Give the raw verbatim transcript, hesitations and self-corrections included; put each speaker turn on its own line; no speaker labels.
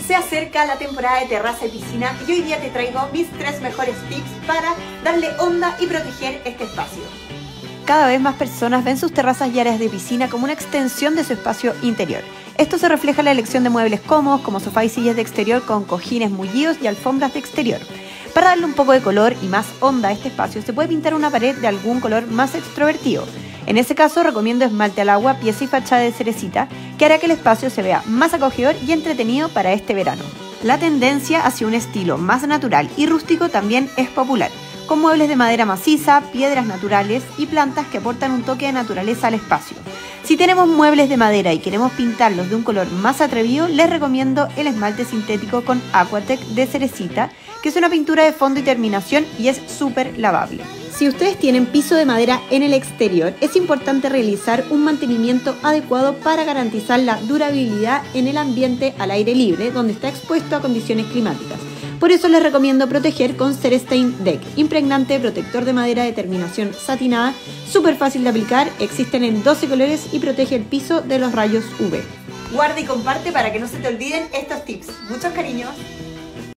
Se acerca la temporada de terraza y piscina y hoy día te traigo mis tres mejores tips para darle onda y proteger este espacio. Cada vez más personas ven sus terrazas y áreas de piscina como una extensión de su espacio interior. Esto se refleja en la elección de muebles cómodos como sofá y sillas de exterior con cojines mullidos y alfombras de exterior. Para darle un poco de color y más onda a este espacio se puede pintar una pared de algún color más extrovertido. En ese caso recomiendo esmalte al agua, pieza y fachada de cerecita, que hará que el espacio se vea más acogedor y entretenido para este verano. La tendencia hacia un estilo más natural y rústico también es popular, con muebles de madera maciza, piedras naturales y plantas que aportan un toque de naturaleza al espacio. Si tenemos muebles de madera y queremos pintarlos de un color más atrevido, les recomiendo el esmalte sintético con Aquatec de cerecita, que es una pintura de fondo y terminación y es súper lavable. Si ustedes tienen piso de madera en el exterior, es importante realizar un mantenimiento adecuado para garantizar la durabilidad en el ambiente al aire libre, donde está expuesto a condiciones climáticas. Por eso les recomiendo proteger con Cerestain Deck, impregnante protector de madera de terminación satinada, súper fácil de aplicar, existen en doce colores y protege el piso de los rayos U V. Guarda y comparte para que no se te olviden estos tips. Muchos cariños.